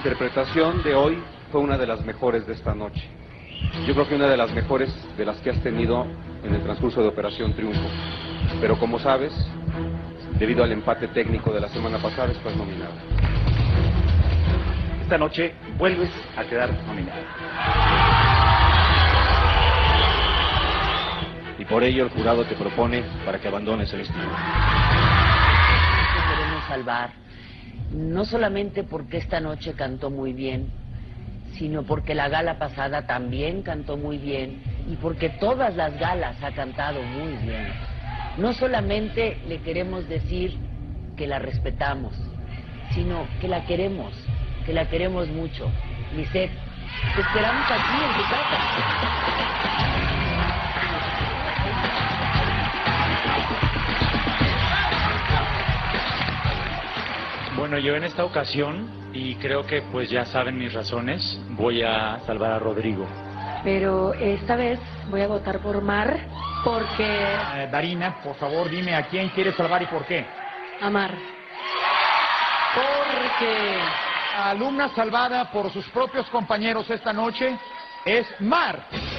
interpretación de hoy fue una de las mejores de esta noche. Yo creo que una de las mejores de las que has tenido en el transcurso de Operación Triunfo. Pero como sabes, debido al empate técnico de la semana pasada, estás nominada. Esta noche vuelves a quedar nominada. Y por ello el jurado te propone para que abandones el estudio. Te queremos salvar, no solamente porque esta noche cantó muy bien, sino porque la gala pasada también cantó muy bien y porque todas las galas ha cantado muy bien. No solamente le queremos decir que la respetamos, sino que la queremos mucho. Lisette, te esperamos aquí en tu casa. Bueno, yo en esta ocasión, y creo que pues ya saben mis razones, voy a salvar a Rodrigo. Pero esta vez voy a votar por Mar porque... Darina, por favor, dime a quién quieres salvar y por qué. A Mar. Porque la alumna salvada por sus propios compañeros esta noche es Mar.